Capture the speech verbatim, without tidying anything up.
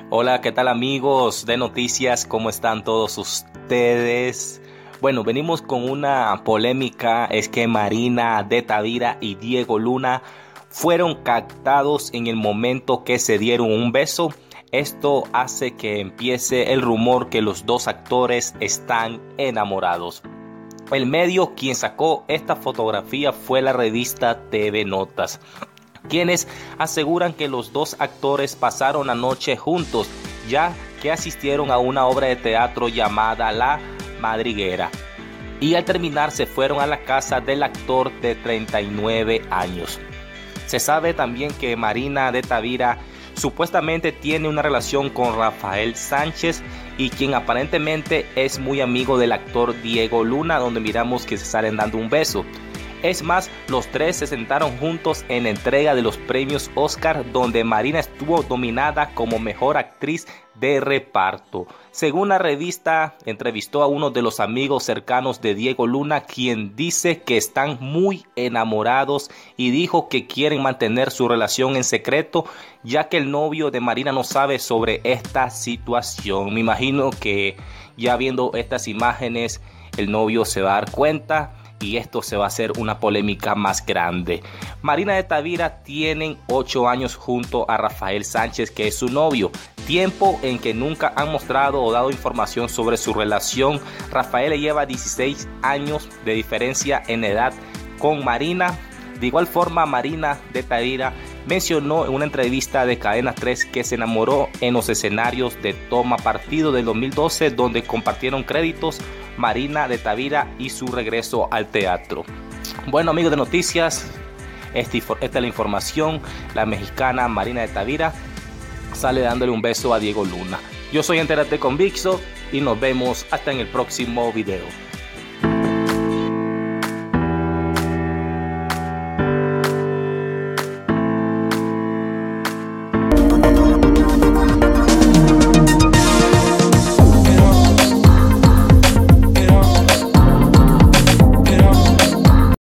Hola, ¿qué tal amigos de noticias? ¿Cómo están todos ustedes? Bueno, venimos con una polémica, es que Marina de Tavira y Diego Luna fueron captados en el momento que se dieron un beso. Esto hace que empiece el rumor que los dos actores están enamorados. El medio quien sacó esta fotografía fue la revista T V Notas, quienes aseguran que los dos actores pasaron la noche juntos, ya que asistieron a una obra de teatro llamada La Madriguera, y al terminar se fueron a la casa del actor de treinta y nueve años. Se sabe también que Marina de Tavira supuestamente tiene una relación con Rafael Sánchez, y quien aparentemente es muy amigo del actor Diego Luna, donde miramos que se salen dando un beso. Es más, los tres se sentaron juntos en la entrega de los premios Oscar, donde Marina estuvo nominada como mejor actriz de reparto. Según la revista, entrevistó a uno de los amigos cercanos de Diego Luna, quien dice que están muy enamorados y dijo que quieren mantener su relación en secreto, ya que el novio de Marina no sabe sobre esta situación. Me imagino que ya viendo estas imágenes el novio se va a dar cuenta y esto se va a hacer una polémica más grande. Marina de Tavira tienen ocho años junto a Rafael Sánchez, que es su novio, tiempo en que nunca han mostrado o dado información sobre su relación. Rafael le lleva dieciséis años de diferencia en edad con Marina. De igual forma, Marina de Tavira mencionó en una entrevista de Cadena tres que se enamoró en los escenarios de Toma Partido del dos mil doce, donde compartieron créditos Marina de Tavira y su regreso al teatro. Bueno, amigos de noticias, esta, esta es la información. La mexicana Marina de Tavira sale dándole un beso a Diego Luna. Yo soy Entérate con Vixo y nos vemos hasta en el próximo video.